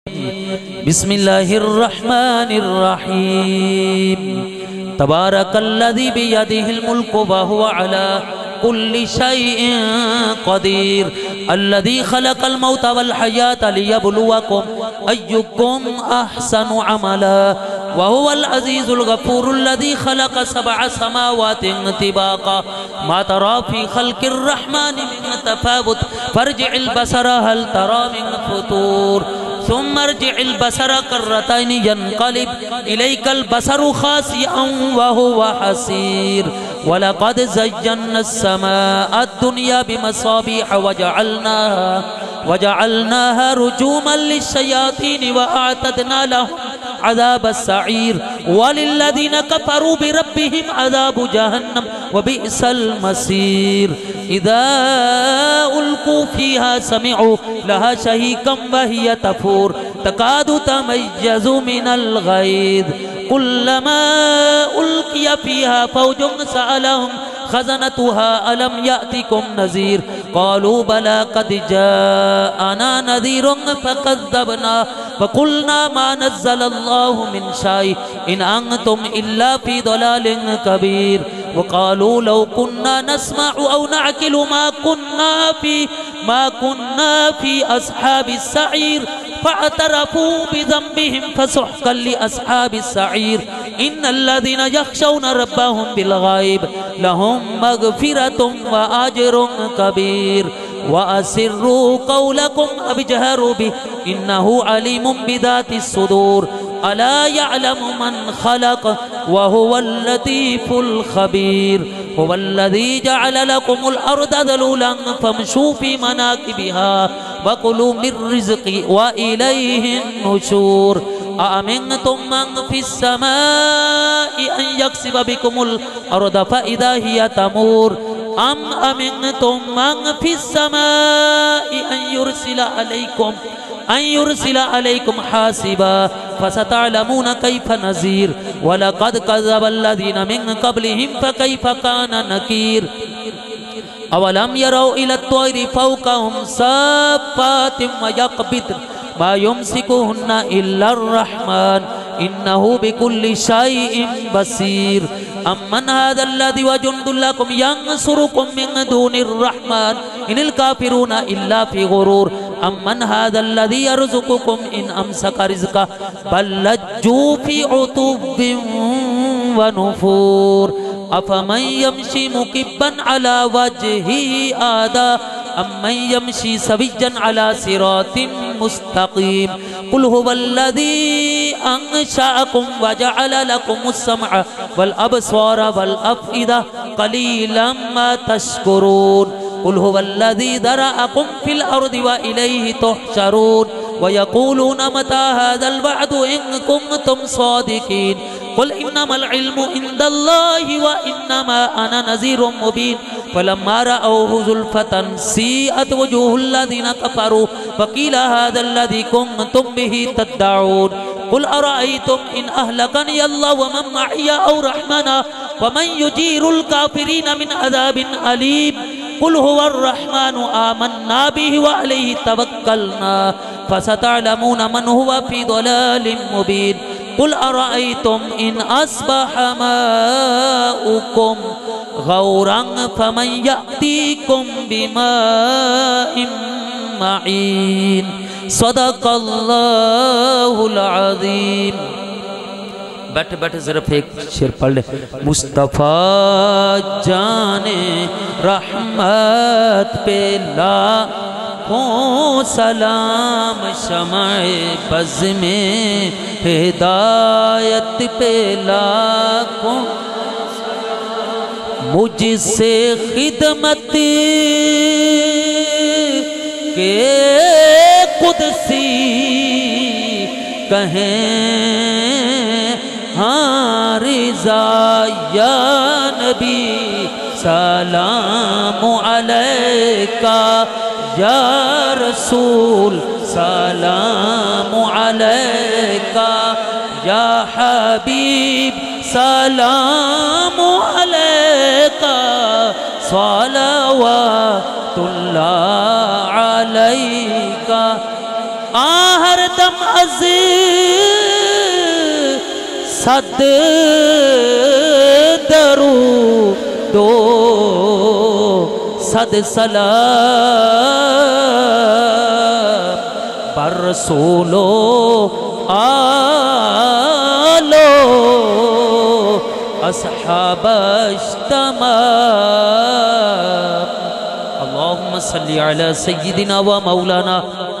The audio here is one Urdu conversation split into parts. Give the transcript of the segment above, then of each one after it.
بسم الله الرحمن الرحيم تبارك الذي بيده الملك وهو على كل شيء قدير الذي خلق الموت والحياة ليبلوكم أيكم أحسن عملا وهو العزيز الغفور الذي خلق 7 سماوات طباقا ما ترى في خلق الرحمن من تفاوت فارجع البصر هل ترى من فطور ثم ارجع البصر كرتين ينقلب إليك البصر خاسئا وهو حسير ولقد زينا السماء الدنيا بمصابيح وجعلناها رجوما للشياطين وأعتدنا لهم عذاب السعير وللذين كفروا بربهم عذاب جهنم وبئس المصير إذا ألقوا فيها سمعوا لها شهيقا وهي تفور تكاد تميز من الغيظ كلما ألقي فيها فوج سألهم خزنتها ألم يأتكم نذير قالوا بلى قد جاءنا نذير فكذبنا فقلنا ما نزل الله من شيء إن أنتم إلا في ضلال كبير وقالوا لو كنا نسمع أو نعقل ما كنا في أصحاب السعير فاعترفوا بذنبهم فسحقا لأصحاب السعير إن الذين يخشون ربهم بالغيب لهم مغفرة وأجر كبير وأسروا قولكم أو اجهروا به إنه عليم بذات الصدور ألا يعلم من خلق وهو اللطيف الخبير هو الذي جعل لكم الأرض ذلولا فامشوا في مناكبها وكلوا من رزقه وإليه النشور أأمنتم من في السماء أن يخسف بكم الأرض فإذا هي تمور أم أمنتم من في السماء أن يرسل عليكم حاسبا فستعلمون كيف نذير ولقد كذب الذين من قبلهم فكيف كان نكير أولم يروا إلى الطير فوقهم صافات ويقبضن ما يمسكهن إلا الرحمن إنه بكل شيء بصير أمن هذا الذي وجند لكم ينصركم من دون الرحمن إن الكافرون إلا في غرور أمن هذا الذي يرزقكم إن أمسك رزقه بل لجوا في عتب ونفور أفمن يمشي مكبا على وجهه آدى أمن يمشي سويا على صراط مستقيم قل هو الذي أنشأكم وجعل لكم السمع والأبصار والأفئدة قليلا ما تشكرون قل هو الذي ذرأكم في الأرض وإليه تحشرون ويقولون متى هذا الوعد إن كنتم صادقين قل إنما العلم عند الله وإنما أنا نذير مبين فلما رأوه زلفة سيئت وجوه الذين كفروا فقيل هذا الذي كنتم به تدعون قل أرأيتم إن أهلكني الله ومن معي أو رحمنا ومن يجير الكافرين من عذاب أليم قل هو الرحمن آمنا به وعليه توكلنا فستعلمون من هو في ضلال مبين قل أرأيتم إن أصبح ماؤكم غورا فمن يأتيكم بماء معين صدق الله العظيم بیٹھے صرف ایک شعر پڑھ لے مصطفیٰ جان رحمت پہ لاکھوں سلام شمع بز میں ہدایت پہ لاکھوں مجھ سے خدمت کے قدسی کہیں ہاں رضا یا نبی سلام علیکہ یا رسول سلام علیکہ یا حبیب سلام علیکہ صلوات اللہ علیکہ ہر دم صد درود و صد سلام بر رسول و آل و اصحابش تمام اللہم صلی علی سیدنا و مولانا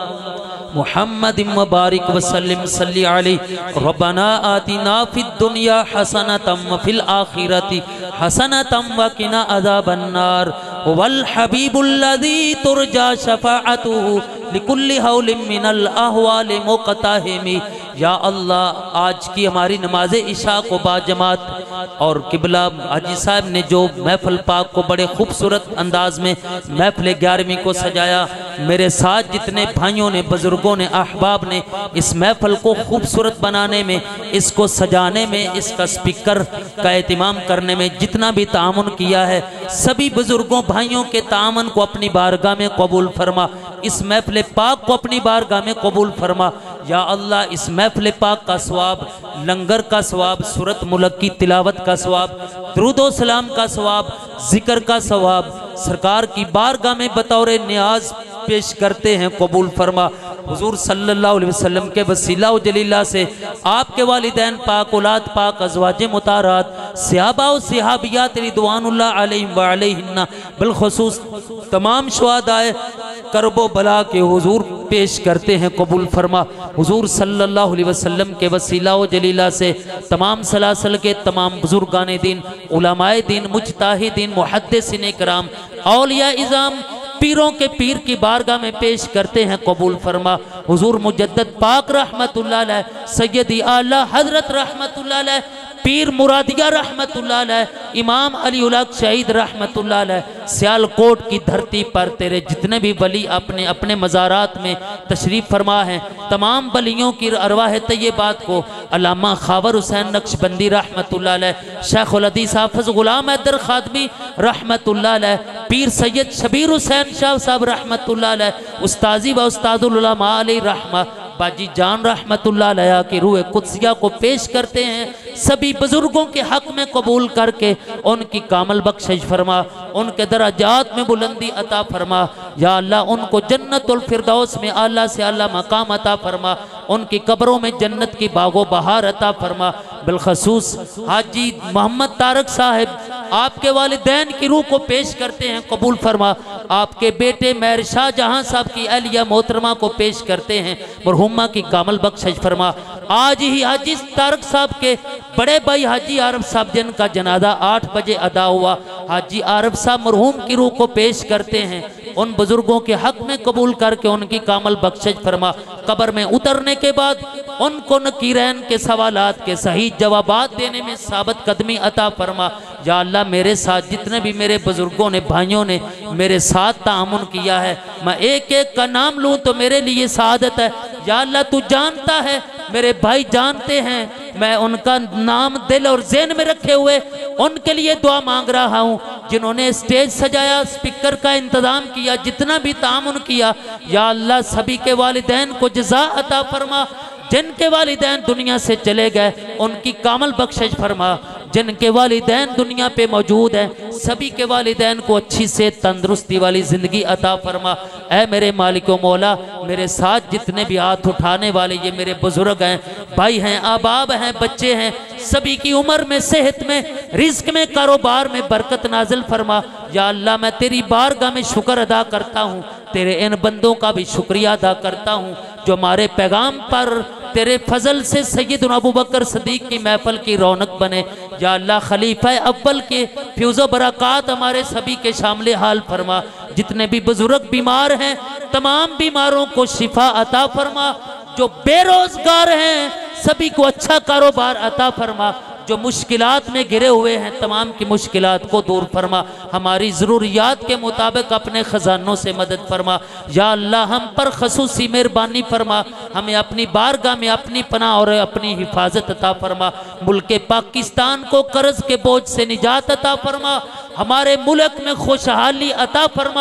محمد مبارک وسلم صلی علیہ ربنا آتنا فی الدنیا حسنتا وفی الآخرت حسنتا وقنا عذاب النار والحبیب الذی ترجا شفاعته لکل حول من الاحوال مقتحمی یا اللہ آج کی ہماری نماز عشاء کو باجماعت اور قبلہ حاجی صاحب نے جو محفل پاک کو بڑے خوبصورت انداز میں محفل 11ویں کو سجایا، میرے ساتھ جتنے بھائیوں نے، بزرگوں نے، احباب نے اس محفل کو خوبصورت بنانے میں، اس کو سجانے میں، اس کا سپیکر کا اہتمام کرنے میں جتنا بھی تعاون کیا ہے، سبھی بزرگوں بھائیوں کے تعاون کو اپنی بارگاہ میں قبول فرما، اس محفل پاک کو اپنی بارگاہ میں قبول فرما یا اللہ۔ اس محفل پاک کا ثواب، لنگر کا ثواب، سورت ملک کی تلاوت کا ثواب، درود و سلام کا ثواب، ذکر کا ثواب سرکار کی بارگاہ میں بطور نیاز پیش کرتے ہیں، قبول فرما۔ حضور صلی اللہ علیہ وسلم کے وسیلہ و جلیلہ سے آپ کے والدین پاک، اولاد پاک، ازواج مطہرات، صحابہ و صحابیات رضوان اللہ علیہم وعلیہن، بالخصوص تمام شہدائے کرب و بلا کے حضور پیش کرتے ہیں، قبول فرما۔ حضور صلی اللہ علیہ وسلم کے وسیلہ و جلیلہ سے تمام سلاسل کے تمام بزرگان دین، علماء دین، مجتہدین، محدثین کرام، اولیاء اعظام، پیروں کے پیر کی بارگاہ میں پیش کرتے ہیں، قبول فرما۔ حضور مجدد پاک رحمت اللہ علیہ، سیدی اعلیٰ حضرت رحمت اللہ علیہ، پیر مرادیہ رحمت اللہ علیہ، امام علی الاق شہید رحمت اللہ علیہ، سیالکوٹ کی دھرتی پر تیرے جتنے بھی ولی اپنے مزارات میں تشریف فرما ہیں، تمام ولیوں کی ارواح طیبات کو علامہ خاور حسین نقشبندی رحمت اللہ علیہ، شیخ الحدیث حافظ غلام حیدر خادمی رحمت اللہ علیہ، پیر سید شبیر حسین شاہ صاحب رحمت اللہ علیہ، استاذی و استاد العلماء علیہ رحمہ باجی جان رحمت اللہ علیہ کی روح قدسیہ کو پیش کرتے ہیں، سبھی بزرگوں کے حق میں قبول کر کے ان کی کامل بخشش فرما، ان کے درجات میں بلندی عطا فرما یا اللہ، ان کو جنت الفردوس میں اعلیٰ سے اعلیٰ مقام عطا فرما، ان کی قبروں میں جنت کی باغ و بہار عطا فرما۔ بالخصوص حاجی محمد طارق صاحب آپ کے والدین کی روح کو پیش کرتے ہیں، قبول فرما۔ آپ کے بیٹے مہر شاہ جہاں صاحب کی اہلیہ محترمہ کو پیش کرتے ہیں، مرحومہ کی کامل بخشش فرما۔ آج ہی حاجی طارق صاحب کے بڑے بھائی حاجی عارف صاحب جن کا جنازہ 8 بجے ادا ہوا، حاجی عارف صاحب مرحوم کی روح کو پیش کرتے ہیں، ان بزرگوں کے حق میں قبول کر کے ان کی کامل بخشش فرما۔ قبر میں اترنے کے بعد ان کو نکیرین کے سوالات کے صحیح جوابات دینے میں ثابت قدمی عطا فرما یا اللہ۔ میرے ساتھ جتنے بھی میرے بزرگوں نے، بھائیوں نے میرے ساتھ تعاون کیا ہے، میں ایک ایک کا نام لوں تو میرے لیے سعادت ہے یا اللہ۔ تو جانتا ہے، میرے بھائی جانتے ہیں، میں ان کا نام دل اور ذہن میں رکھے ہوئے ان کے لیے دعا مانگ رہا ہوں، جنہوں نے اسٹیج سجایا، سپیکر کا انتظام کیا، جتنا بھی تعاون کیا یا اللہ، سبھی کے والدین کو جزا عطا فرما۔ جن کے والدین دنیا سے چلے گئے ان کی کامل بخشش فرما، جن کے والدین دنیا پہ موجود ہیں سبھی کے والدین کو اچھی سے تندرستی والی زندگی عطا فرما۔ اے میرے مالک و مولا، میرے ساتھ جتنے بھی ہاتھ اٹھانے والے یہ میرے بزرگ ہیں، بھائی ہیں، آباب ہیں، بچے ہیں، سبھی کی عمر میں، صحت میں، رزق میں، کاروبار میں برکت نازل فرما یا اللہ۔ میں تیری بارگاہ میں شکر ادا کرتا ہوں، تیرے ان بندوں کا بھی شکریہ ادا کرتا ہوں جو ہمارے پیغام پر تیرے فضل سے سیدنا ابوبکر صدیق کی محفل کی رونق بنے یا اللہ۔ خلیفہ اول کے فیض و برکات ہمارے سبھی کے شامل حال فرما۔ جتنے بھی بزرگ بیمار ہیں تمام بیماروں کو شفا عطا فرما، جو بے روزگار ہیں سبھی کو اچھا کاروبار عطا فرما، جو مشکلات میں گرے ہوئے ہیں تمام کی مشکلات کو دور فرما، ہماری ضروریات کے مطابق اپنے خزانوں سے مدد فرما یا اللہ۔ ہم پر خصوصی مہربانی فرما، ہمیں اپنی بارگاہ میں اپنی پناہ اور اپنی حفاظت عطا فرما۔ ملک پاکستان کو قرض کے بوجھ سے نجات عطا فرما، ہمارے ملک میں خوشحالی عطا فرما۔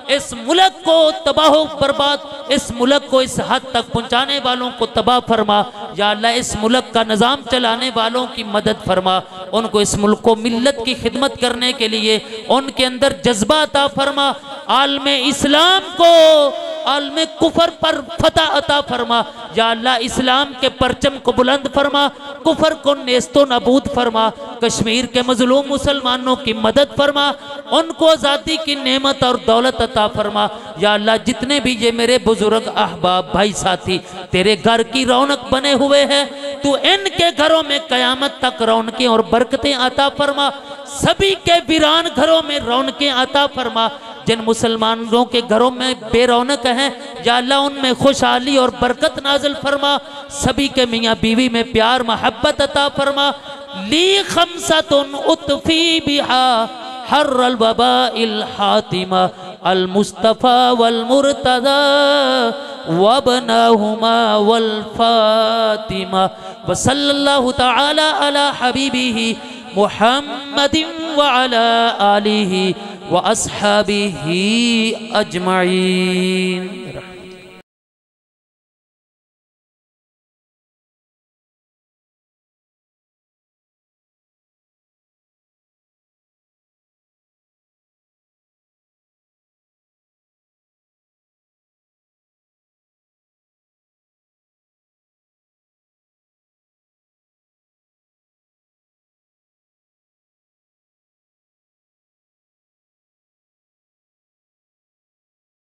اس ملک کو تباہ و برباد، اس ملک کو اس حد تک پہنچانے والوں کو تباہ فرما۔ یا اللہ اس ملک کا نظام چلانے والوں کی مدد فرما، ان کو اس ملک کو ملت کی خدمت کرنے کے لیے ان کے اندر جذبہ عطا فرما، عالم اسلام کو عالم کفر پر فتح عطا فرما۔ یا اللہ اسلام کے پرچم کو بلند فرما، کفر کو نیست و نابود فرما، کشمیر کے مظلوم مسلمانوں کی مدد فرما، ان کو آزادی کی نعمت اور دولت عطا فرما۔ یا اللہ جتنے بھی یہ میرے بزرگ احباب بھائی ساتھی تیرے گھر کی رونق بنے ہوئے ہیں، تو ان کے گھروں میں قیامت تک رونقیں اور برکتیں عطا فرما، سبھی کے ویران گھروں میں رونقیں عطا فرما، جن مسلمانوں کے گھروں میں بے رونق ہیں یا اللہ ان میں خوشحالی اور برکت نازل فرما، سبھی کے میاں بیوی میں پیار محبت عطا فرما۔ لی خمسۃ اطفی بہا حر الوباء الحاتمہ المصطفى والمرتضى وابناهما والفاطمہ وصلی اللہ تعالی علی حبیبہ محمد وعلى آلہ وأصحابه أجمعين۔